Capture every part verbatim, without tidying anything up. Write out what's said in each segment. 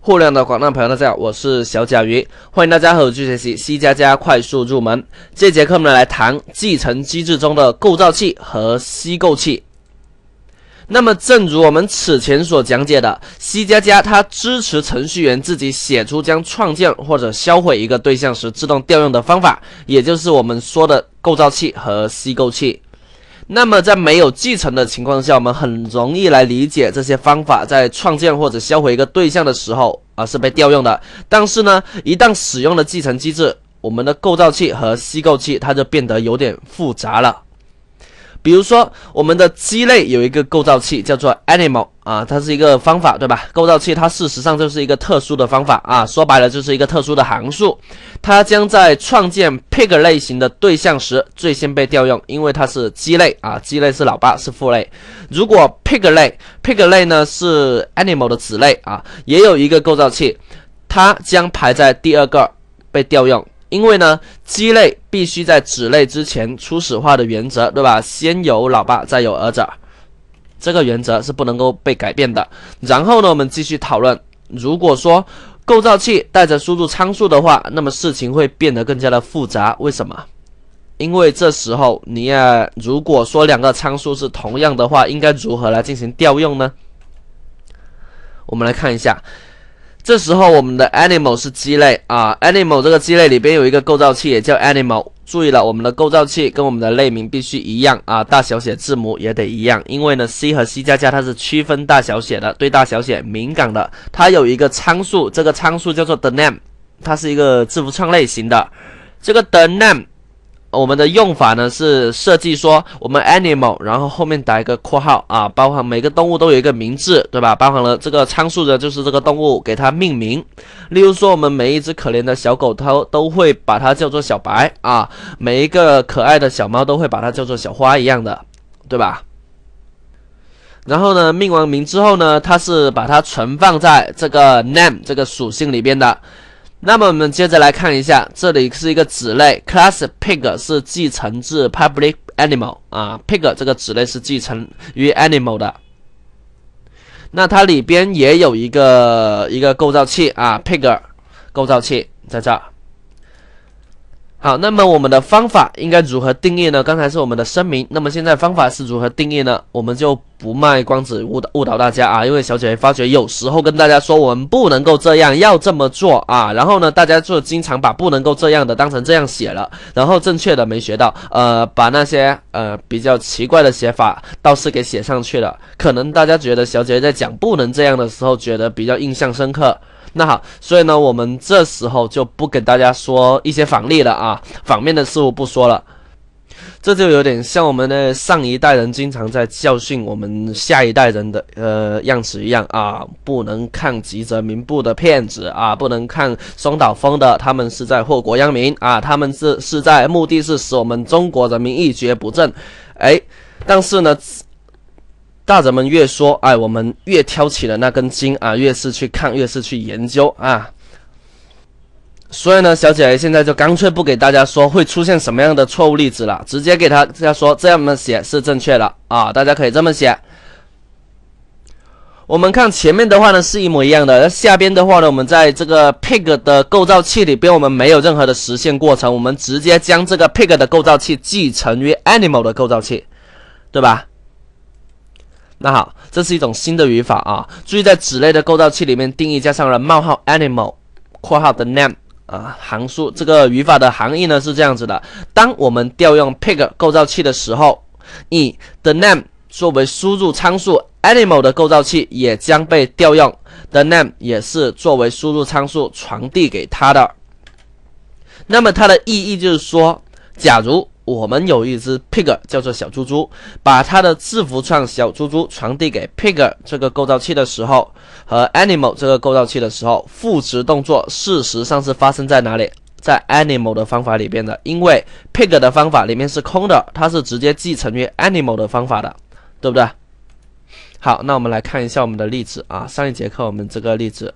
互联网的广大朋友，大家好，我是小甲鱼，欢迎大家和我去学习 C 加加快速入门。这节课我们来谈继承机制中的构造器和吸构器。那么，正如我们此前所讲解的 ，C 加加它支持程序员自己写出将创建或者销毁一个对象时自动调用的方法，也就是我们说的构造器和吸构器。那么在没有继承的情况下，我们很容易来理解这些方法在创建或者销毁一个对象的时候啊是被调用的。但是呢，一旦使用了继承机制，我们的构造器和吸构器它就变得有点复杂了。比如说，我们的鸡类有一个构造器叫做 animal 啊，它是一个方法，对吧？构造器它事实上就是一个特殊的方法啊，说白了就是一个特殊的函数，它将在创建 pig 类型的对象时最先被调用，因为它是鸡类啊，鸡类是老爸是父类。如果 pig 类 pig 类呢是 animal 的子类啊，也有一个构造器，它将排在第二个被调用。因为呢，鸡类必须在子类之前初始化的原则，对吧？先有老爸，再有儿子，这个原则是不能够被改变的。然后呢，我们继续讨论，如果说构造器带着输入参数的话，那么事情会变得更加的复杂。为什么？因为这时候你也如果说两个参数是同样的话，应该如何来进行调用呢？我们来看一下。这时候我们的 animal 是鸡类啊 ，animal 这个鸡类里边有一个构造器也叫 animal。注意了，我们的构造器跟我们的类名必须一样啊，大小写字母也得一样。因为呢 ，C 和 C 加加它是区分大小写的，对大小写敏感的。它有一个参数，这个参数叫做 the name， 它是一个字符串类型的。这个 the name， 我们的用法呢是设计说我们 animal， 然后后面打一个括号啊，包含每个动物都有一个名字，对吧？包含了这个参数的就是这个动物，给它命名。例如说，我们每一只可怜的小狗它都会把它叫做小白啊，每一个可爱的小猫都会把它叫做小花一样的，对吧？然后呢，命完名之后呢，它是把它存放在这个 name 这个属性里边的。那么我们接着来看一下，这里是一个子类 ，class pig 是继承自 public animal 啊 ，pig 这个子类是继承于 animal 的。那它里边也有一个一个构造器啊 ，pig 构造器在这儿。好，那么我们的方法应该如何定义呢？刚才是我们的声明，那么现在方法是如何定义呢？我们就不卖关子误导误导大家啊，因为小姐发觉有时候跟大家说我们不能够这样，要这么做啊，然后呢，大家就经常把不能够这样的当成这样写了，然后正确的没学到，呃，把那些呃比较奇怪的写法倒是给写上去了，可能大家觉得小姐在讲不能这样的时候，觉得比较印象深刻。那好，所以呢，我们这时候就不给大家说一些反例了啊，反面的事物不说了。这就有点像我们的上一代人经常在教训我们下一代人的呃样子一样啊，不能看吉泽明步的片子啊，不能看松岛枫的，他们是在祸国殃民啊，他们是是在目的是使我们中国人民一蹶不振。哎，但是呢。大人们越说，哎，我们越挑起了那根筋啊，越是去看，越是去研究啊。所以呢，小姐现在就干脆不给大家说会出现什么样的错误例子了，直接给大家说这样写是正确的啊，大家可以这么写。我们看前面的话呢是一模一样的，下边的话呢，我们在这个 pig 的构造器里边，我们没有任何的实现过程，我们直接将这个 pig 的构造器继承于 animal 的构造器，对吧？那好，这是一种新的语法啊！注意，在子类的构造器里面定义加上了冒号 animal 括号的 name 啊，函数这个语法的含义呢是这样子的：当我们调用 pig 构造器的时候，以 the name 作为输入参数 ，animal 的构造器也将被调用 ，the name 也是作为输入参数传递给它的。那么它的意义就是说，假如我们有一只 pig 叫做小猪猪，把它的字符串小猪猪传递给 pig 这个构造器的时候，和 animal 这个构造器的时候，赋值动作事实上是发生在哪里？在 animal 的方法里边的，因为 pig 的方法里面是空的，它是直接继承于 animal 的方法的，对不对？好，那我们来看一下我们的例子啊，上一节课我们这个例子，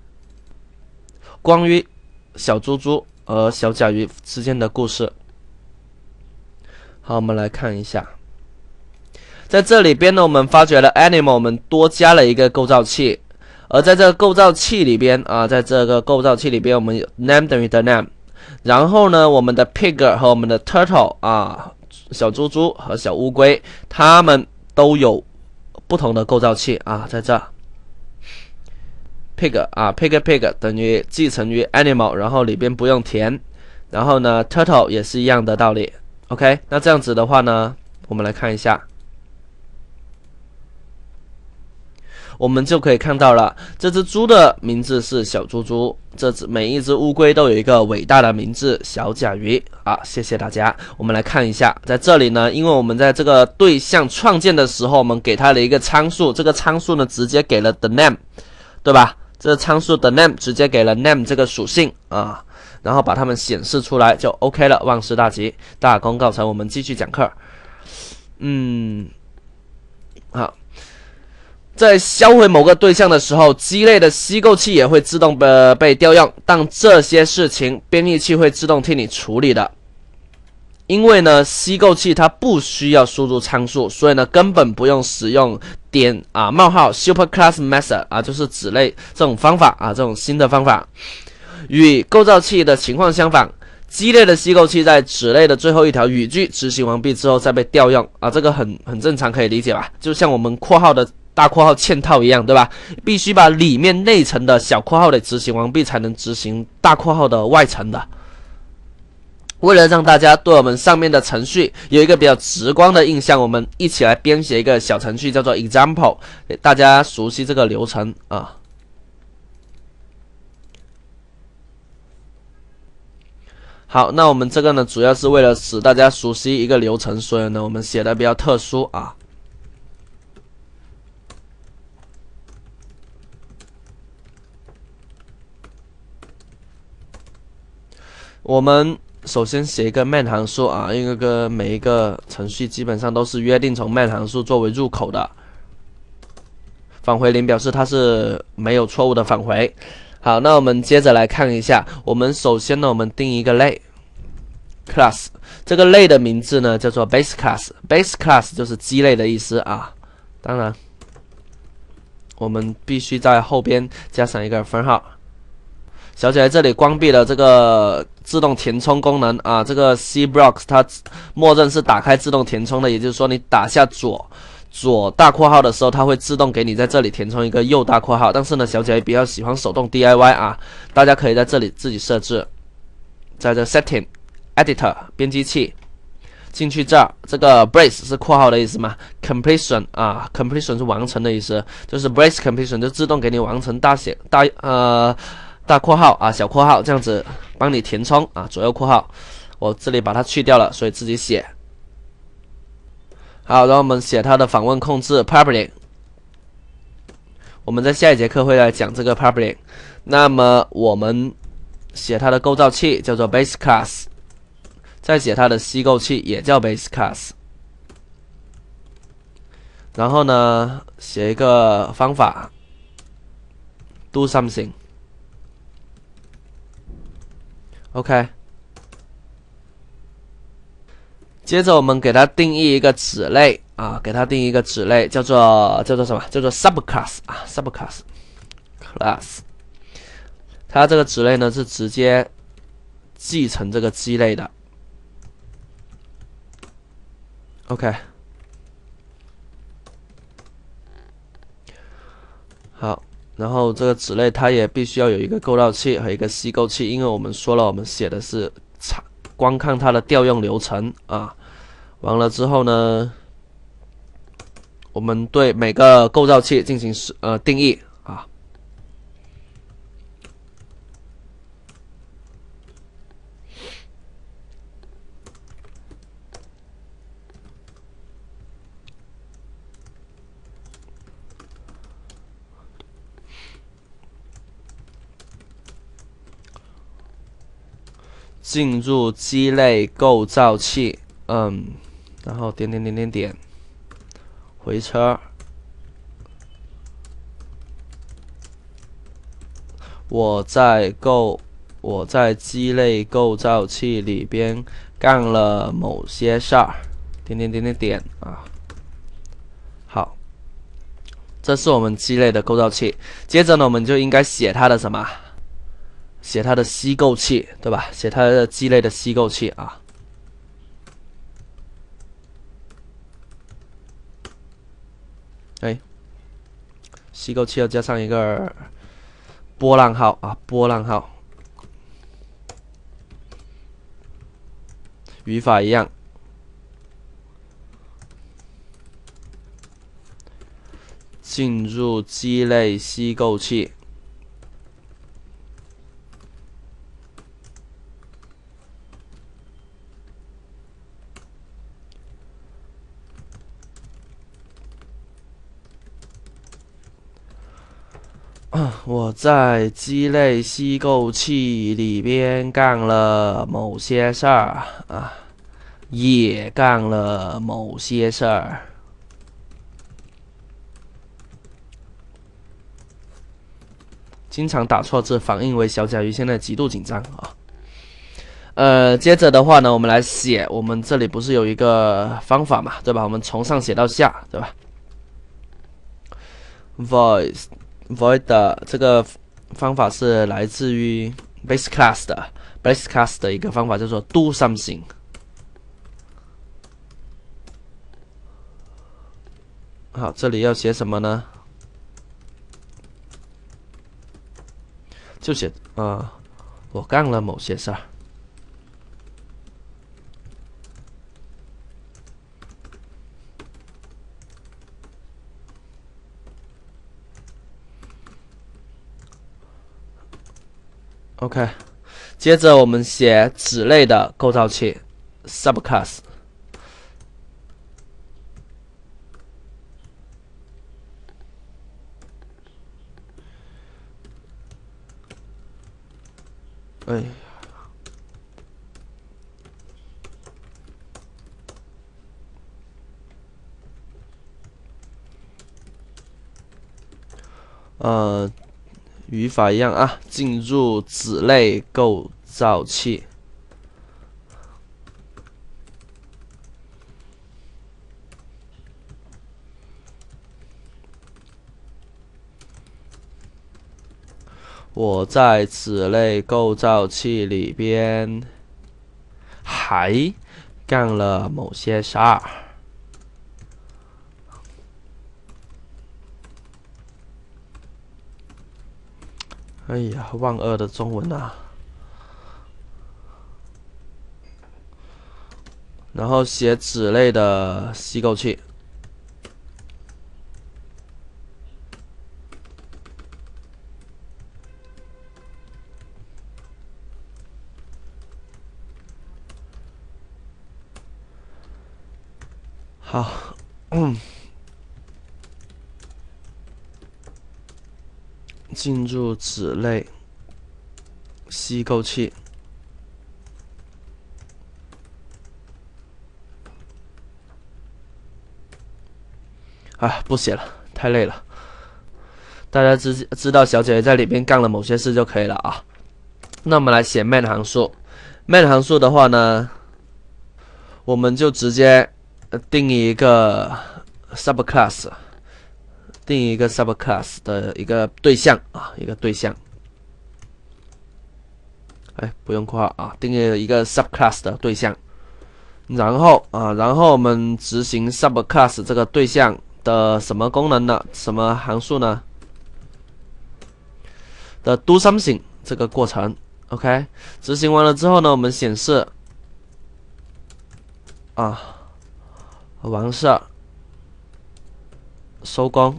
关于小猪猪和小甲鱼之间的故事。好，我们来看一下，在这里边呢，我们发觉了 animal， 我们多加了一个构造器， 而在这个构造器里边啊，在这个构造器里边，我们有 name 等于 the name， 然后呢，我们的 pig 和我们的 turtle 啊，小猪猪和小乌龟，它们都有不同的构造器啊，在这 pig 啊 pig pig 等于继承于 animal， 然后里边不用填，然后呢 turtle 也是一样的道理。OK， 那这样子的话呢，我们来看一下。我们就可以看到了，这只猪的名字是小猪猪，这只每一只乌龟都有一个伟大的名字小甲鱼。好，谢谢大家。我们来看一下，在这里呢，因为我们在这个对象创建的时候，我们给它了一个参数，这个参数呢直接给了 the name， 对吧？这个参数 the name 直接给了 name 这个属性啊，然后把它们显示出来就 OK 了，万事大吉，大功告成。我们继续讲课。嗯，好。在销毁某个对象的时候，鸡肋的吸构器也会自动被被调用，但这些事情编译器会自动替你处理的。因为呢，吸构器它不需要输入参数，所以呢，根本不用使用点啊冒号 superclass method 啊，就是子类这种方法啊，这种新的方法。与构造器的情况相反，鸡肋的吸构器在子类的最后一条语句执行完毕之后再被调用啊，这个很很正常，可以理解吧？就像我们括号的大括号嵌套一样，对吧？必须把里面内层的小括号得执行完毕，才能执行大括号的外层的。为了让大家对我们上面的程序有一个比较直观的印象，我们一起来编写一个小程序，叫做 example， 给大家熟悉这个流程啊。好，那我们这个呢，主要是为了使大家熟悉一个流程，所以呢，我们写的比较特殊啊。我们首先写一个 main 函数啊，因为个每一个程序基本上都是约定从 main 函数作为入口的。返回零表示它是没有错误的返回。好，那我们接着来看一下，我们首先呢，我们定一个类 class， 这个类的名字呢叫做 base class，base class 就是基类的意思啊。当然，我们必须在后边加上一个分号。小姐这里关闭了这个自动填充功能啊，这个 C blocks 它默认是打开自动填充的，也就是说你打下左左大括号的时候，它会自动给你在这里填充一个右大括号。但是呢，小姐比较喜欢手动 D I Y 啊，大家可以在这里自己设置，在这 setting editor 编辑器进去这儿，这个 brace 是括号的意思嘛 ，completion 啊 ，completion 是完成的意思，就是 brace completion 就自动给你完成大写大呃。大括号啊，小括号这样子帮你填充啊，左右括号，我这里把它去掉了，所以自己写。好，然后我们写它的访问控制 public， 我们在下一节课会来讲这个 public。那么我们写它的构造器叫做 base class， 再写它的吸构器也叫 base class。然后呢，写一个方法 do something。OK， 接着我们给它定义一个子类啊，给它定义一个子类，叫做叫做什么？叫做 subclass 啊 ，subclass class。它这个子类呢是直接继承这个基类的。OK， 好。然后这个子类它也必须要有一个构造器和一个吸构器，因为我们说了，我们写的是观看它的调用流程啊。完了之后呢，我们对每个构造器进行呃定义啊。进入基类构造器，嗯，然后点点点点点，回车。我在构我在基类构造器里边干了某些事儿，点点点点点啊。好， 这是我们鸡肋的构造器。接着呢，我们就应该写它的什么？写它的吸构器，对吧？写它的鸡肋的吸构器啊。哎，吸构器要加上一个波浪号啊，波浪号。语法一样。进入鸡肋吸构器。我在鸡肋吸构器里边干了某些事儿啊，也干了某些事儿。经常打错字，反应为小甲鱼现在极度紧张啊。呃，接着的话呢，我们来写，我们这里不是有一个方法嘛，对吧？我们从上写到下，对吧 ？voice void 的这个方法是来自于 base class 的 base class 的一个方法，叫做 do something。好，这里要写什么呢？就写啊、呃，我干了某些事儿。OK， 接着我们写子类的构造器 subclass。哎。呃，语法一样啊，进入子类构造器。我在子类构造器里边还干了某些事儿。哎呀，万恶的中文啊！然后写子类的吸构器。好，嗯，进入子类吸构器。啊，不写了，太累了。大家知知道小姐姐在里边干了某些事就可以了啊。那我们来写 main 函数。main 函数的话呢，我们就直接定义一个 subclass， 定义一个 subclass 的一个对象啊，一个对象。哎，不用括号啊，定义一个 subclass 的对象。然后啊，然后我们执行 subclass 这个对象的什么功能呢？什么函数呢？的 do something 这个过程 ，OK， 执行完了之后呢，我们显示啊，完事儿，收工。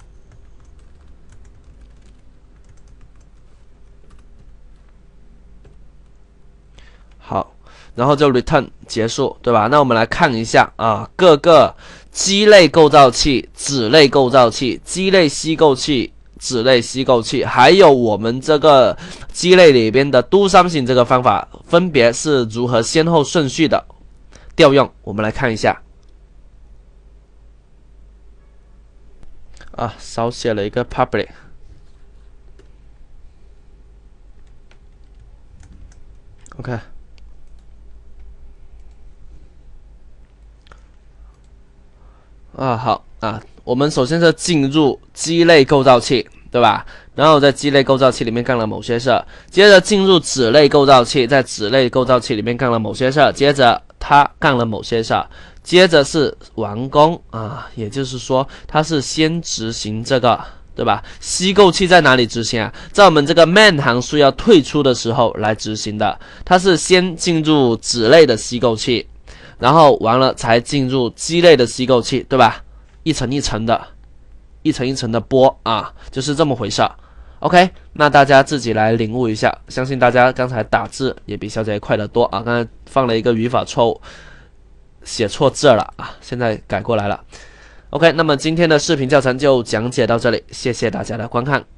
好，然后就 return 结束，对吧？那我们来看一下啊，各个鸡类构造器、子类构造器、鸡类吸构器、子类吸构器，还有我们这个鸡类里边的 do something 这个方法，分别是如何先后顺序的调用。我们来看一下。啊，少写了一个 public。OK。啊，好啊， 我们首先是进入基类构造器，对吧？然后在基类构造器里面干了某些事，接着进入子类构造器，在子类构造器里面干了某些事，接着它干了某些事，接着是完工啊，也就是说它是先执行这个，对吧？吸构器在哪里执行啊？在我们这个 main 函数要退出的时候来执行的，它是先进入子类的吸构器，然后完了才进入基类的吸构器，对吧？一层一层的，一层一层的剥啊，就是这么回事。OK， 那大家自己来领悟一下，相信大家刚才打字也比小姐快得多啊！刚才放了一个语法错误，写错字了啊，现在改过来了。OK， 那么今天的视频教程就讲解到这里，谢谢大家的观看。